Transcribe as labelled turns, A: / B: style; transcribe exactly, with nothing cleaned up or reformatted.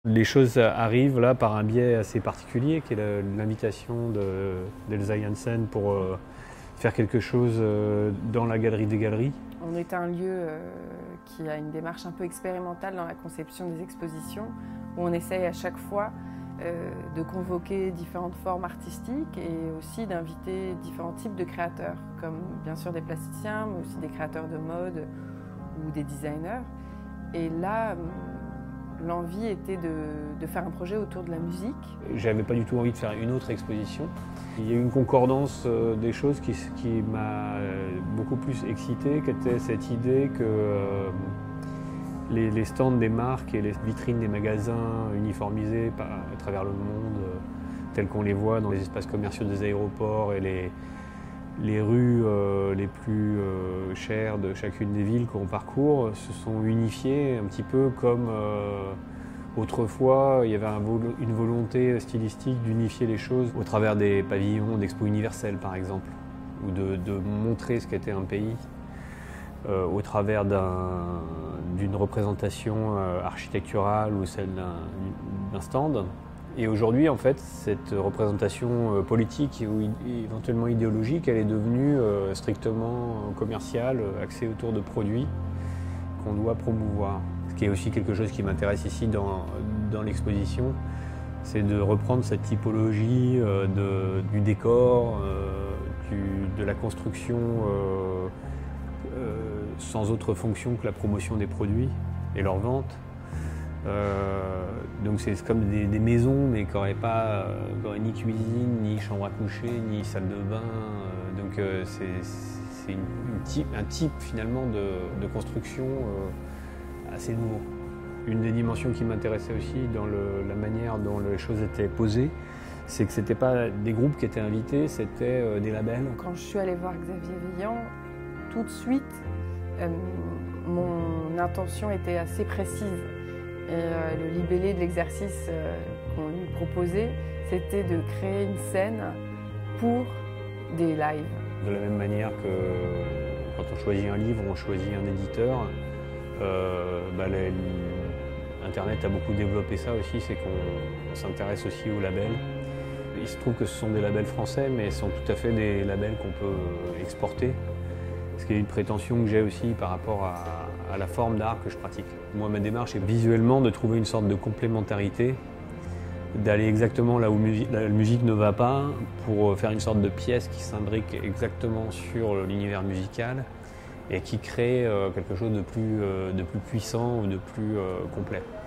A: Les choses arrivent là par un biais assez particulier, qui est l'invitation d'Elsa Janssen pour euh, faire quelque chose euh, dans la Galerie des Galeries.
B: On est un lieu euh, qui a une démarche un peu expérimentale dans la conception des expositions, où on essaye à chaque fois euh, de convoquer différentes formes artistiques et aussi d'inviter différents types de créateurs, comme bien sûr des plasticiens, mais aussi des créateurs de mode ou des designers. Et là, l'envie était de, de faire un projet autour de la musique.
A: J'avais pas du tout envie de faire une autre exposition. Il y a eu une concordance euh, des choses qui, qui m'a beaucoup plus excité, qui était cette idée que euh, les, les stands des marques et les vitrines des magasins uniformisés par, à travers le monde, euh, tels qu'on les voit dans les espaces commerciaux des aéroports et les, les rues euh, les plus euh, chères de chacune des villes qu'on parcourt, se sont unifiées un petit peu comme euh, autrefois il y avait un vol une volonté stylistique d'unifier les choses au travers des pavillons d'Expo universelle par exemple, ou de, de montrer ce qu'était un pays euh, au travers d'une un, représentation euh, architecturale ou celle d'un stand. Et aujourd'hui, en fait, cette représentation politique ou éventuellement idéologique, elle est devenue euh, strictement commerciale, axée autour de produits qu'on doit promouvoir. Ce qui est aussi quelque chose qui m'intéresse ici dans, dans l'exposition, c'est de reprendre cette typologie euh, de, du décor, euh, du, de la construction euh, euh, sans autre fonction que la promotion des produits et leur vente. Euh, donc c'est comme des, des maisons mais qui n'auraient pas euh, ni cuisine, ni chambre à coucher, ni salle de bain. Euh, donc euh, c'est une, une type, un type finalement de, de construction euh, assez nouveau. Une des dimensions qui m'intéressait aussi dans le, la manière dont les choses étaient posées, c'est que ce n'était pas des groupes qui étaient invités, c'était euh, des labels.
B: Quand je suis allée voir Xavier Veillant, tout de suite, euh, mon intention était assez précise. Et euh, le libellé de l'exercice euh, qu'on lui proposait, c'était de créer une scène pour des lives.
A: De la même manière que quand on choisit un livre, on choisit un éditeur, euh, bah, les, Internet a beaucoup développé ça aussi, c'est qu'on s'intéresse aussi aux labels. Il se trouve que ce sont des labels français, mais ce sont tout à fait des labels qu'on peut exporter. Ce qui est une prétention que j'ai aussi par rapport à, à la forme d'art que je pratique. Moi, ma démarche est visuellement de trouver une sorte de complémentarité, d'aller exactement là où musique, la musique ne va pas, pour faire une sorte de pièce qui s'imbrique exactement sur l'univers musical et qui crée quelque chose de plus, de plus puissant ou de plus complet.